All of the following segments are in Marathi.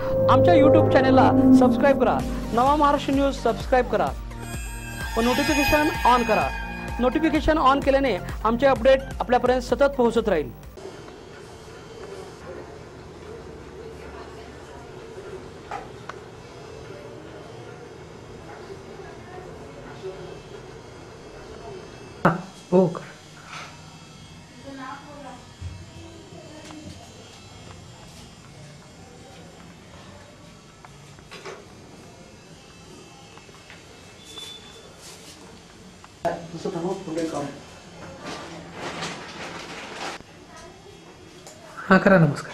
आमच्या यूट्यूब चॅनलला सबस्क्राईब करा, नवा महाराष्ट्र न्यूज सबस्क्राईब करा व नोटिफिकेशन ऑन करा। नोटिफिकेशन ऑन केल्याने आमचे अपडेट आपल्यापर्यंत सतत पोहोचत राहील। हो हाँ करा। नमस्कार।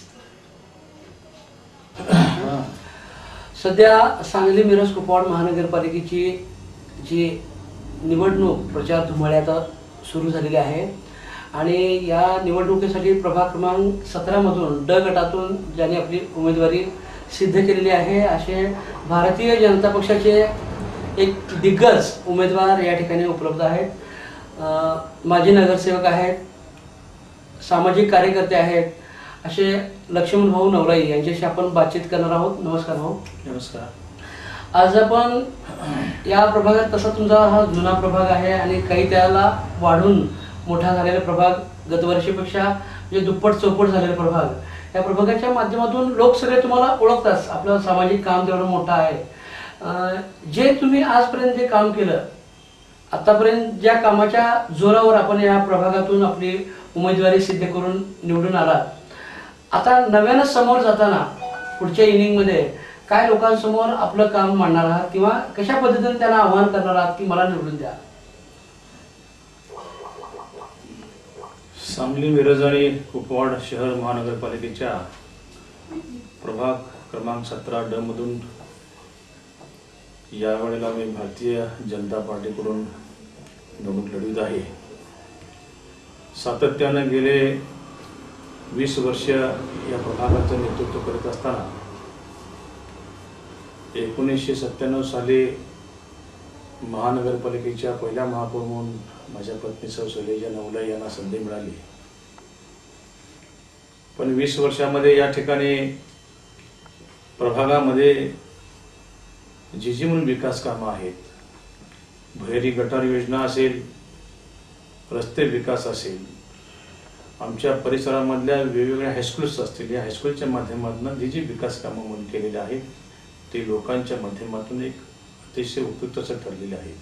सध्या सांगली मिरज कुपवाड महानगरपालिकेची जी निवडणूक प्रचार धुमाळ्यात सुरू झालेली आहे आणि या निवडणुकीसाठी प्रभाग क्रमांक 17 मधून ड गटातून ज्यांनी आपली उमेदवारी सिद्ध केलेली आहे असे भारतीय जनता पक्षाचे एक दिग्गज उमेदवार या ठिकाणी उपलब्ध आहेत। माजी नगरसेवक आहेत, सामाजिक कार्यकर्ते आहेत, असे लक्ष्मण भाऊ नवलाई यांच्याशी आपण बातचीत करणार आहोत। नमस्कार भाऊ। नमस्कार। आज आपण या प्रभागात, तसा तुमचा हा जुना प्रभाग आहे आणि काही त्याला वाढून मोठा झालेला प्रभाग, गतवर्षीपेक्षा जे दुप्पट चौपट झालेला प्रभाग, या प्रभागाच्या माध्यमातून लोक सगळे तुम्हाला ओळखतात। आपलं सामाजिक काम तेवढं मोठं आहे। जे तुम्ही आजपर्यंत जे काम केलं, आतापर्यंत ज्या कामाच्या जोरावर आपण या प्रभागातून आपली उमेदवारी सिद्ध करून निवडून आलात, आता नव्यानं समोर जाताना पुढच्या इनिंग मध्ये काय लोकांसमोर आपलं काम मांडणार आहात किंवा कशा पद्धतीने त्यांना आव्हान करणार आहात की मला निवडून द्या? सांगली मिरज आणि कुपवाड शहर महानगरपालिकेच्या प्रभाग क्रमांक 17 ड मधून यावेळेला मी भारतीय जनता पार्टीकडून निवडणूक लढवित आहे। सातत्याने गेले 20 वर्ष या प्रभागाचं नेतृत्व करत असताना 1997 साली महानगरपालिकेच्या पहिल्या महापौर म्हणून माझ्या पत्नी सौ शैलजा नवलाई यांना संधी मिळाली। पण 20 वर्षामध्ये या ठिकाणी प्रभागामध्ये जी म्हणून विकास कामं आहेत, भैरी गटार योजना असेल, रस्ते विकास असेल, आमच्या परिसरामधल्या वेगवेगळ्या हायस्कूल्स असतील, या हायस्कूलच्या माध्यमातून जी विकास कामं म्हणून केलेली आहेत ते लोकांच्या माध्यमातून एक अतिशय उपयुक्त ठरलेले आहेत।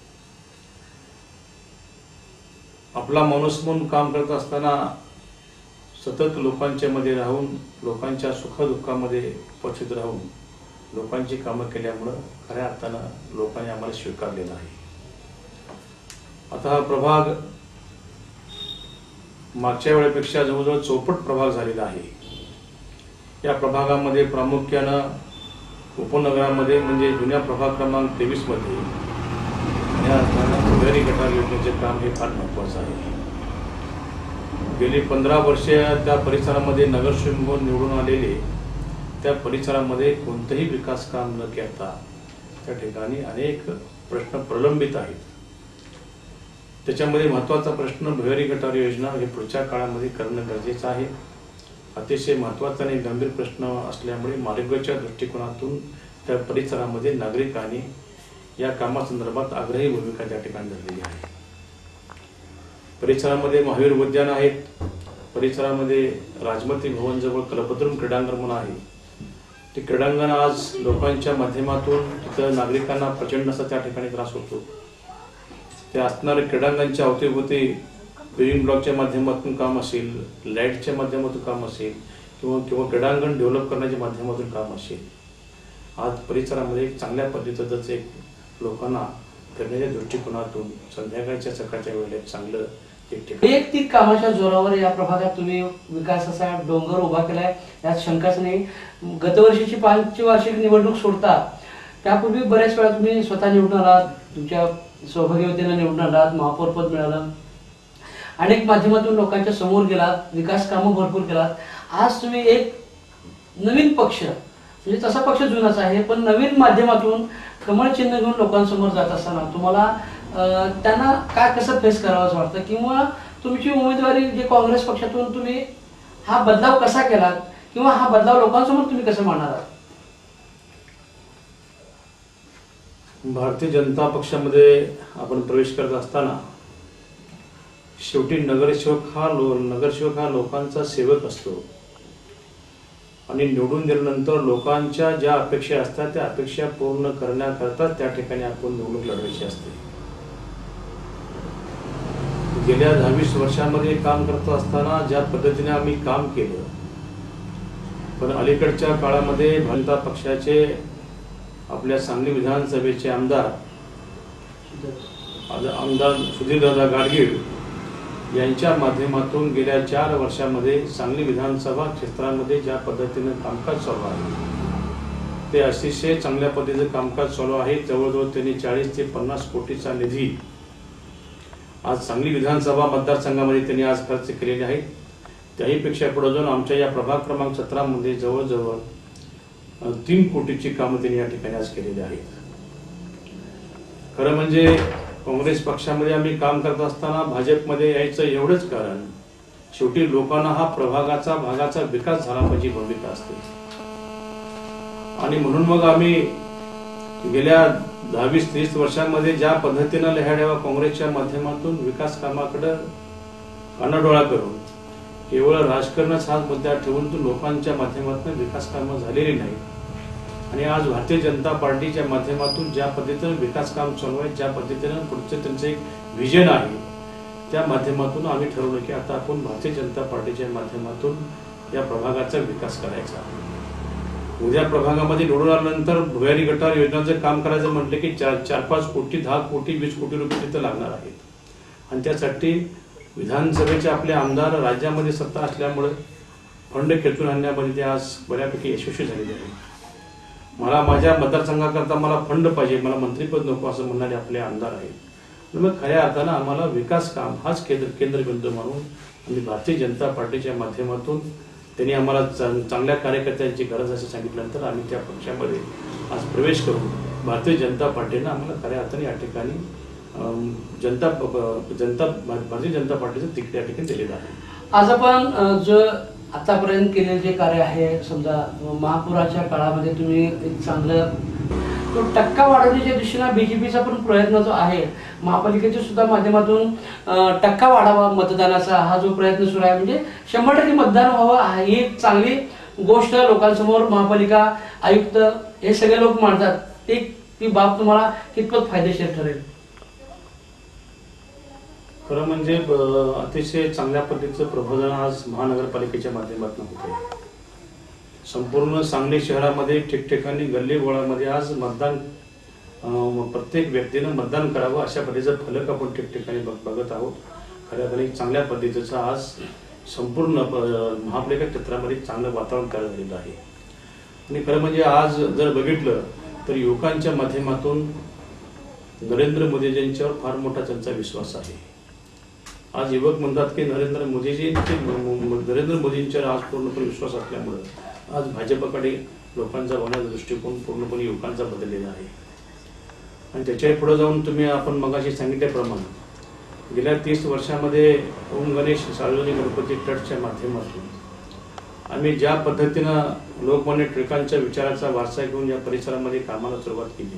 आपला माणूस म्हणून काम करत असताना सतत लोकांच्या मध्ये राहून, लोकांच्या सुखदुःखामध्ये उपस्थित राहून लोकांची कामं केल्यामुळं खऱ्या अर्थानं लोकांनी आम्हाला स्वीकारलेला आहे। आता हा प्रभाग मागच्या वेळेपेक्षा जवळजवळ चौपट प्रभाग झालेला आहे। या प्रभागामध्ये प्रामुख्यानं उपनगरामध्ये म्हणजे जुन्या प्रभाग क्रमांक 23 मध्ये या भैरी गटार योजनेचे काम हे फार महत्वाचं आहे। गेली 15 वर्ष त्या परिसरामध्ये नगरसेवक म्हणून निवडून आलेले त्या परिसरामध्ये कोणतेही विकास काम न करता त्या ठिकाणी अनेक प्रश्न प्रलंबित आहेत। त्याच्यामध्ये महत्त्वाचा प्रश्न भैरी गटार योजना हे पुढच्या काळामध्ये करणं गरजेचं आहे। अतिशय महत्त्वाचा आणि गंभीर प्रश्न असल्यामुळे मार्गाच्या दृष्टिकोनातून त्या परिसरामध्ये नागरिकांनी या कामासंदर्भात आग्रही भूमिका त्या ठिकाणी धरलेली आहे। परिसरामध्ये महावीर उद्यान आहेत, परिसरामध्ये राजमती भवन जवळ कल्पतरू क्रीडांगण म्हणून आहे। ते क्रीडांगण आज लोकांच्या माध्यमातून तिथं नागरिकांना प्रचंड असा त्या ठिकाणी त्रास होतो। ते असणाऱ्या क्रीडांगणच्या अवतीभोवती पेव्हिंग ब्लॉकच्या माध्यमातून काम असेल, लाईटच्या माध्यमातून काम असेल किंवा क्रीडांगण डेव्हलप करण्याच्या माध्यमातून काम असेल, आज परिसरामध्ये एक चांगल्या पद्धतीचं एक लोकांना करण्याच्या दृष्टिकोनातून संध्याकाळच्या सकाळच्या वेळेला चांगलं वैयक्तिक कामाच्या जोरावर या प्रभागात तुम्ही विकासाचा डोंगर उभा केलाय, यात शंकाच नाही। गतवर्षीची 5वी वार्षिक निवडणूक सोडता त्यापूर्वी बऱ्याच वेळा तुम्ही स्वतः निवडून आलात, तुमच्या सौभाग्यवतीने निवडून आलात, महापौर पद मिळालं, अनेक माध्यमातून लोकांच्या समोर गेलात, विकास कामं भरपूर केलात। आज तुम्ही एक नवीन पक्ष, म्हणजे तसा पक्ष जुनाच आहे पण नवीन माध्यमातून कमळ चिन्ह घेऊन लोकांसमोर जात असताना तुम्हाला त्यांना काय कसं फेस करावंच वाटतं किंवा तुमची उमेदवारी जे काँग्रेस पक्षातून तुम्ही हा बदलाव कसा केलात किंवा हा बदलाव लोकांसमोर तुम्ही कसं मांडणार आहात? भारतीय जनता पक्षामध्ये आपण प्रवेश करत असताना शेवटी नगरसेवक हा लोकांचा सेवक असतो आणि निवडून दिल्यानंतर लोकांच्या ज्या अपेक्षा असतात त्या अपेक्षा पूर्ण करण्याकरता त्या ठिकाणी आपण निवडणूक लढवायची असते. गेल्या 10-20 वर्षांमध्ये काम करत असताना ज्या पद्धतीने आम्ही काम केलं, पण अलीकडच्या काळामध्ये जनता पक्षाचे आपल्या सांगली विधानसभेचे आमदार सुधीरदादा गाडगीळ यांच्या माध्यमातून गेल्या 4 वर्षांमध्ये सांगली विधानसभा क्षेत्रामध्ये ज्या पद्धतीने कामकाज चालू आहे ते अतिशय चांगल्या पद्धतीचं कामकाज चालू आहे. जवळजवळ त्यांनी 40 ते 50 कोटीचा निधी आज सांगली विधानसभा मतदारसंघामध्ये त्यांनी आज खर्च केलेले आहेत. त्याहीपेक्षा पुढे जाऊन आमच्या या प्रभाग क्रमांक 17 मध्ये जवळजवळ 3 कोटीची कामं त्यांनी या ठिकाणी आज केलेली आहेत. खरं म्हणजे काँग्रेस पक्षामध्ये आम्ही काम करत असताना भाजपमध्ये यायचं एवढंच कारण शेवटी लोकांना हा भागाचा विकास झाला पाहिजे भूमिका असते. आणि म्हणून मग आम्ही गेल्या 10-20-30 वर्षांमध्ये ज्या पद्धतीनं लढावा काँग्रेसच्या माध्यमातून विकास कामाकडे कानाडोळा करून केवळ राजकारणच हा मुद्दा ठेवून तो लोकांच्या माध्यमातून विकास कामं झालेली नाही. आणि आज भारतीय जनता पार्टीच्या माध्यमातून ज्या पद्धतीने विकास काम चालू आहे, ज्या पद्धतीने पुढचं त्यांचं एक व्हिजन आहे, त्या माध्यमातून आम्ही ठरवलं की आता आपण भारतीय जनता पार्टीच्या माध्यमातून या प्रभागाचा विकास करायचा. उद्या प्रभागामध्ये निवडून आल्यानंतर भुयारी गटार योजनांचं काम करायचं म्हटलं की 4-5 कोटी, 10 कोटी, 20 कोटी रुपये तिथं लागणार आहेत. आणि त्यासाठी विधानसभेचे आपले आमदार राज्यामध्ये सत्ता असल्यामुळे फंड खेचून आणण्यामध्ये ते आज बऱ्यापैकी यशस्वी झालेले आहे. मला माझ्या मतदारसंघाकरता मला फंड पाहिजे, मला मंत्रिपद नको असं म्हणणारे आपले आमदार आहेत. मग खऱ्या अर्थानं आम्हाला विकास काम हाच केंद्रबिंदू मानून आम्ही भारतीय जनता पार्टीच्या माध्यमातून त्यांनी आम्हाला चांगल्या कार्यकर्त्यांची गरज असं सांगितल्यानंतर आम्ही त्या पक्षामध्ये आज प्रवेश करून भारतीय जनता पार्टीनं आम्हाला खऱ्या अर्थाने या ठिकाणी भारतीय जनता पार्टीचं तिकीट या ठिकाणी दिलेलं आहे. आज आपण जो आतापर्यंत केलेले जे कार्य आहे, समजा महापुराच्या काळामध्ये तुम्ही एक चांगलं तो टक्का वाढवण्याच्या दृष्टीनं बीजेपीचा पण प्रयत्न जो आहे, महापालिकेच्या सुद्धा माध्यमातून टक्का वाढावा मतदानाचा हा जो प्रयत्न सुरू आहे, म्हणजे 100% मतदान व्हावं ही एक चांगली गोष्ट लोकांसमोर महापालिका आयुक्त हे सगळे लोक मांडतात. ती बाब तुम्हाला कितपत फायदेशीर ठरेल? खरं म्हणजे अतिशय चांगल्या पद्धतीचं प्रबोधन आज महानगरपालिकेच्या माध्यमातून होत आहे. संपूर्ण सांगली शहरामध्ये ठिकठिकाणी गल्ली बोळामध्ये आज मतदान प्रत्येक व्यक्तीनं मतदान करावं अशा पद्धतीचं फलक आपण ठिकठिकाणी बघत आहोत. खऱ्या अर्थाने चांगल्या पद्धतीचं आज संपूर्ण महापालिका क्षेत्रामध्ये चांगलं वातावरण तयार झालेलं आहे. आणि खरं म्हणजे आज जर बघितलं तर युवकांच्या माध्यमातून नरेंद्र मोदीजींच्यावर फार मोठा त्यांचा विश्वास आहे. आज युवक म्हणतात की नरेंद्र मोदींच्यावर आज पूर्णपणे विश्वास असल्यामुळे आज भाजपकडे लोकांचा होण्याचा दृष्टिकोन पूर्णपणे युवकांचा बदललेला आहे. आणि त्याच्याही पुढे जाऊन तुम्ही आपण मगाशी सांगितल्याप्रमाणे गेल्या 30 वर्षामध्ये ओम गणेश सार्वजनिक गणपती ट्रस्टच्या माध्यमातून आम्ही ज्या पद्धतीनं लोकमान्य टिळकांच्या विचाराचा वारसा घेऊन या परिसरामध्ये कामाला सुरुवात केली,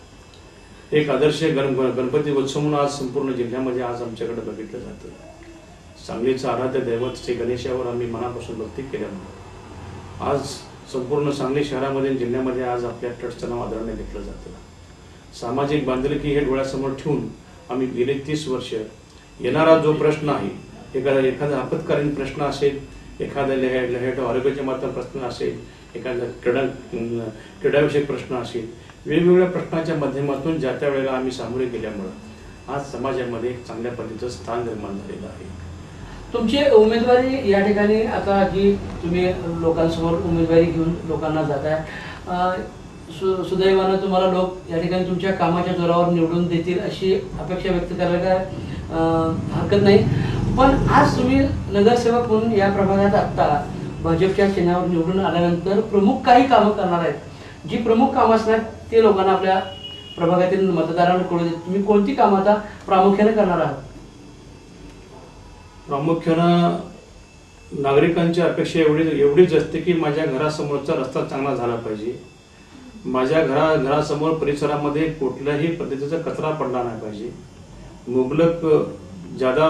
एक आदर्श गणपती उत्सव म्हणून आज संपूर्ण जिल्ह्यामध्ये आज आमच्याकडे बघितलं जातं. सांगलीचं आराध्य दैवत श्री गणेशावर आम्ही मनापासून भक्ती केल्यामुळे आज संपूर्ण सांगली शहरामध्ये जिल्ह्यामध्ये आज आपल्या ट्रस्टचं नाव आदराने घेतलं जातं. सामाजिक बांधिलकी हे डोळ्यासमोर ठेवून आम्ही गेले 30 वर्ष येणारा जो प्रश्न आहे, एखादा आपत्कालीन प्रश्न असेल, एखाद्या आरोग्याच्या मात्र प्रश्न असेल, एखादा क्रीडाविषयक प्रश्न असेल, वेगवेगळ्या प्रश्नाच्या माध्यमातून ज्या त्या वेळेला आम्ही सामोरे गेल्यामुळं आज समाजामध्ये एक चांगल्या पद्धतीचं स्थान निर्माण झालेलं आहे. तुमची उमेदवारी या ठिकाणी आता जी तुम्ही लोकांसमोर उमेदवारी घेऊन लोकांना जाताय, सुदैवानं तुम्हाला लोक या ठिकाणी तुमच्या कामाच्या जोरावर निवडून देतील अशी अपेक्षा व्यक्त करायला काय हरकत नाही. पण आज तुम्ही नगरसेवक म्हणून या प्रभागात आत्ता भाजपच्या चिन्हावर निवडून आल्यानंतर प्रमुख काही कामं करणार आहेत. जी प्रमुख कामं असणार ते लोकांना आपल्या प्रभागातील मतदारांना कळू देत. तुम्ही कोणती कामं आता प्रामुख्याने करणार आहात? प्रामुख्यानं नागरिकांची अपेक्षा एवढीच असते की माझ्या घरासमोरचा रस्ता चांगला झाला पाहिजे, माझ्या घरासमोर परिसरामध्ये कुठल्याही पद्धतीचा कचरा पडला नाही पाहिजे, मुबलक ज्यादा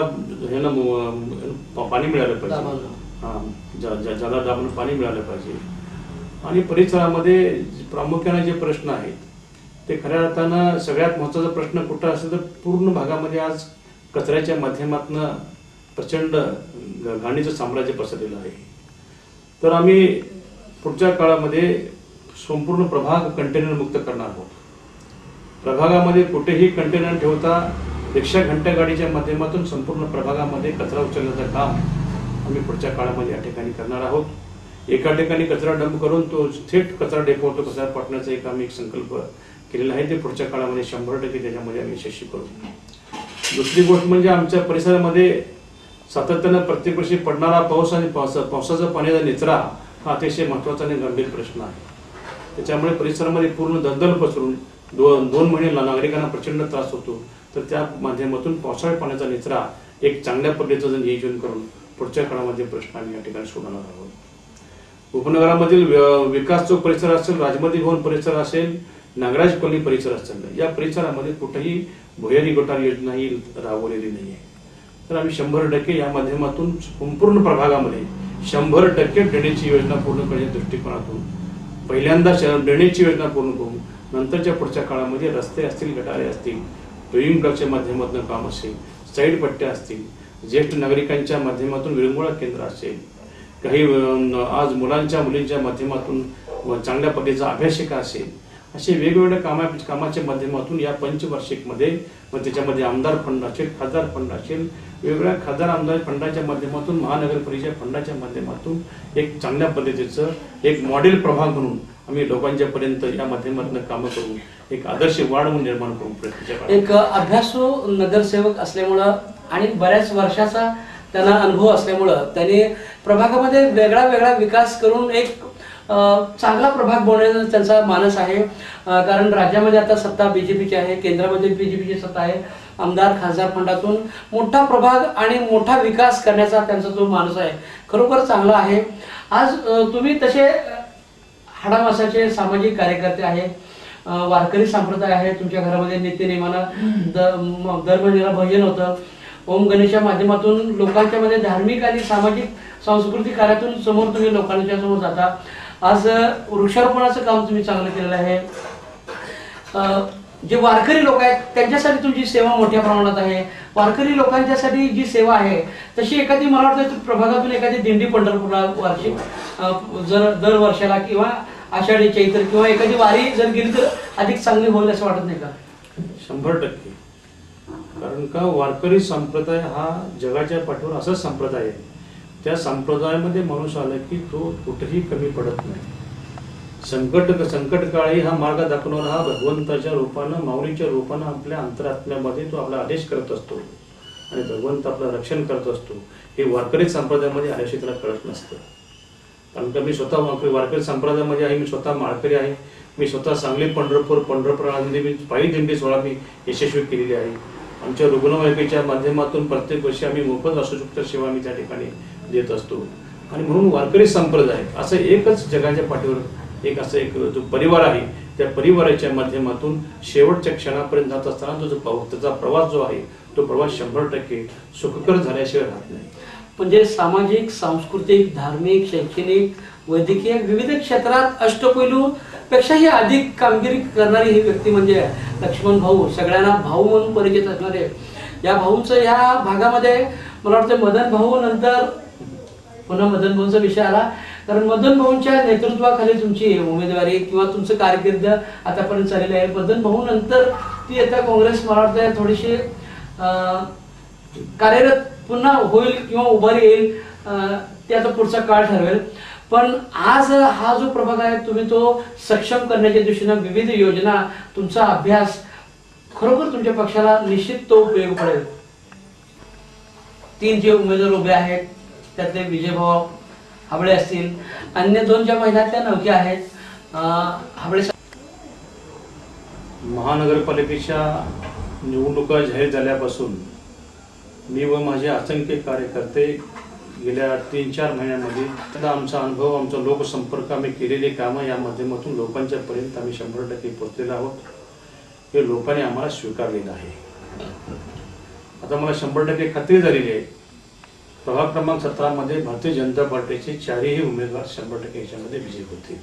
पाणी मिळालं पाहिजे, ज्यादा दाबून पाणी मिळालं पाहिजे. आणि परिसरामध्ये प्रामुख्याने जे प्रश्न आहेत ते खऱ्या अर्थानं सगळ्यात महत्त्वाचा प्रश्न कुठं असेल तर पूर्ण भागामध्ये आज कचऱ्याच्या माध्यमातून प्रचंड घाणीचं साम्राज्य पसरलेलं आहे. तर आम्ही पुढच्या काळामध्ये संपूर्ण प्रभाग कंटेनर मुक्त करणार आहोत. प्रभागामध्ये कुठेही कंटेनर ठेवता रिक्षा घंटा गाडीच्या माध्यमातून संपूर्ण प्रभागामध्ये कचरा उचलण्याचं काम आम्ही पुढच्या काळामध्ये या ठिकाणी करणार आहोत. एका ठिकाणी कचरा डंप करून तो थेट कचरा डेपोवर कचरा पाठवण्याचा आम्ही एक संकल्प केलेला आहे. ते पुढच्या काळामध्ये 100% त्याच्यामध्ये आम्ही यशस्वी करू. दुसरी गोष्ट म्हणजे आमच्या परिसरामध्ये सातत्यानं प्रत्येक वर्षी पडणारा पाऊस आणि पावसाचा पाण्याचा निचरा हा अतिशय महत्त्वाचा आणि गंभीर प्रश्न आहे. त्याच्यामुळे परिसरामध्ये पूर्ण दलदल पसरून दोन महिने नागरिकांना प्रचंड त्रास होतो. तर त्या माध्यमातून पावसाळी पाण्याचा निचरा एक चांगल्या पद्धतीचं नियोजन करून पुढच्या काळामध्ये प्रश्न आम्ही या ठिकाणी सोडवणार आहोत. उपनगरामधील विकास चौक परिसर असेल, राजमती भवन परिसर असेल, नागराज कॉलनी परिसर असेल, या परिसरामध्ये कुठेही भुयारी गटार योजना ही राबवलेली नाही आहे. तर आम्ही 100% या माध्यमातून संपूर्ण प्रभागामध्ये 100% ड्रेनेजची योजना पूर्ण करण्याच्या दृष्टिकोनातून पहिल्यांदा ड्रेनेजची योजना पूर्ण करून नंतरच्या पुढच्या काळामध्ये रस्ते असतील, गटारे असतील, टोईंग ब्लॉकच्या माध्यमातून काम असेल, साईड पट्ट्या असतील, ज्येष्ठ नागरिकांच्या माध्यमातून विरंगुळा केंद्र असेल, काही आज मुलींच्या माध्यमातून चांगल्या पद्धतीचा अभ्यासिका असेल, असे वेगवेगळ्या कामाच्या माध्यमातून या पंचवार्षिकमध्ये मग त्याच्यामध्ये आमदार फंड असेल, खासदार फंड असेल, वेगवेगळ्या खासदार आमदार फंडाच्या माध्यमातून महानगर परिषद फंडाच्या माध्यमातून एक चांगल्या पद्धतीचं एक मॉडेल प्रभाग म्हणून आम्ही लोकांच्या पर्यंत या माध्यमातून कामं करू, एक आदर्श वाढ म्हणून निर्माण करू. एक अभ्यासू नगरसेवक असल्यामुळं आणि बऱ्याच वर्षाचा त्यांना अनुभव असल्यामुळं त्यांनी प्रभागामध्ये वेगळा विकास करून एक चांगला प्रभाग बनवण्याचा त्यांचा मानस आहे. कारण राज्यामध्ये आता सत्ता बीजेपीची आहे, केंद्रामध्ये बीजेपीची सत्ता आहे. आमदार खासदार फंडातून मोठा प्रभाग आणि मोठा विकास करण्याचा त्यांचा जो मानस आहे खरोखर चांगला आहे. आज तुम्ही तसे हाडामासाचे सामाजिक कार्यकर्ते आहे, वारकरी संप्रदाय आहे, तुमच्या घरामध्ये नित्यनेमानं दर महिन्याला भजन होतं, ओम गणेशच्या माध्यमातून लोकांच्या मध्ये धार्मिक आणि सामाजिक सांस्कृतिक कार्यातून समोर तुम्ही लोकांच्या समोर जाता. आज वृक्षारोपणाचं काम तुम्ही चांगलं केलेलं आहे. जे वारकरी लोक आहेत त्यांच्यासाठी तुमची सेवा मोठ्या प्रमाणात आहे. वारकरी लोकांच्यासाठी जी सेवा आहे तशी एखादी मला वाटतं प्रभागातून एखादी दिंडी पंढरपूरला वार्षिक दर वर्षाला किंवा आषाढी चैत्र किंवा एखादी वारी जर गेली तर अधिक चांगली होईल असं वाटत नाही का? 100%. कारण का वारकरी संप्रदाय हा जगाच्या पाठीवर असा संप्रदाय आहे, त्या संप्रदायामध्ये माणूस आला की तो कुठेही कमी पडत नाही. संकट काळी हा मार्ग दाखवणारा हा भगवंताच्या रूपानं माऊलीच्या रूपानं आपल्या अंतरात्म्यामध्ये तो आपला आदेश करत असतो आणि भगवंत आपलं रक्षण करत असतो. हे वारकरी संप्रदायामध्ये आल्याशी त्याला कळत नसतं. कारण का मी स्वतः वारकरी संप्रदायामध्ये आहे, मी स्वतः माळकरी आहे, मी स्वतः सांगली पंढरपूरमध्ये मी पायी दिंडी सोहळा मी यशस्वी केलेली आहे. आमच्या रुग्णवाहिकेच्या माध्यमातून प्रत्येक वर्षी आम्ही मोफत अशुचिमुक्त सेवा आम्ही त्या ठिकाणी देत असतो. आणि म्हणून वारकरी संप्रदाय असं एकच जगाच्या पाठीवर एक असं एक जो परिवार आहे, त्या परिवाराच्या माध्यमातून शेवटच्या क्षणापर्यंत जात असताना त्याचा प्रवास जो आहे तो प्रवास 100% सुखकर झाल्याशिवाय राहत नाही. म्हणजे सामाजिक, सांस्कृतिक, धार्मिक, शैक्षणिक, वैद्यकीय विविध क्षेत्रात अष्टपैलू पेक्षाही अधिक कामगिरी करणारी ही व्यक्ती म्हणजे लक्ष्मण भाऊ. सगळ्यांना भाऊ म्हणून परिचित असणारे या भाऊंचं ह्या भागामध्ये मला वाटतं मदन भाऊ नंतर पुन्हा मदन भाऊंचा विषय आला. कारण मदन भाऊंच्या नेतृत्वाखाली तुमची उमेदवारी किंवा तुमचं कारकीर्द आतापर्यंत चाललेलं आहे. मदन भाऊ नंतर ती आता काँग्रेस मला वाटतं थोडीशी कार्यरत पुन्हा होईल किंवा उभारी येईल ते आता पुढचा काळ ठरवेल. पण आज हा जो प्रभाग आहे तुम्ही तो सक्षम करण्याच्या दृष्टीने विविध योजना, तुमचा अभ्यास खरोखर तुमच्या पक्षाला निश्चित तो उपयोग पडेल. 3 जे उमेदवार उभे आहेत त्यातले विजयभाऊ हाबळे असतील, अन्य 2 ज्या महिला त्या नौक्या आहेत. हाबळे महानगरपालिकेच्या निवडणुका जाहीर झाल्यापासून मी व माझे असंख्य कार्यकर्ते गेल्या 3-4 महिन्यांमध्ये त्याला आमचा अनुभव, आमचा लोकसंपर्क, आम्ही केलेले कामं या माध्यमातून लोकांच्या पर्यंत आम्ही 100% पोहोचलेलो आहोत. हे लोकांनी आम्हाला स्वीकारलेलं आहे. आता मला 100% खात्री झालेली आहे, प्रभाग क्रमांक 17 मध्ये भारतीय जनता पार्टीचे 4ही उमेदवार 100% याच्यामध्ये विजयी होतील.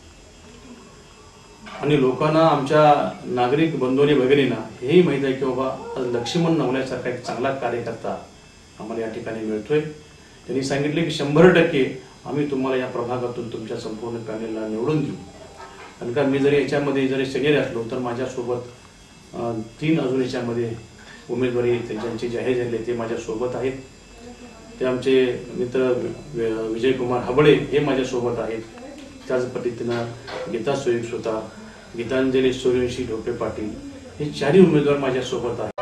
आणि लोकांना, आमच्या नागरिक बंधूंनी भगिनींना हेही माहीत आहे की बाबा आज लक्ष्मण नवल्यासारखा एक चांगला कार्यकर्ता आम्हाला या ठिकाणी मिळतोय. त्यांनी सांगितले की 100% आम्ही तुम्हाला या प्रभागातून तुमच्या संपूर्ण पॅनेलला निवडून देऊ. कारण का मी जरी याच्यामध्ये जरी सिनियर असलो तर माझ्यासोबत 3 अजून याच्यामध्ये उमेदवारी त्यांची जाहीर झाली ते माझ्यासोबत आहेत. ते आमचे मित्र विजयकुमार हबळे हे माझ्यासोबत आहेत. त्याच पद्धतीनं गीता सोयीक सुतार, गीतांजली सूर्यवंशी ढोपे पाटील हे 4ही उमेदवार माझ्यासोबत आहेत.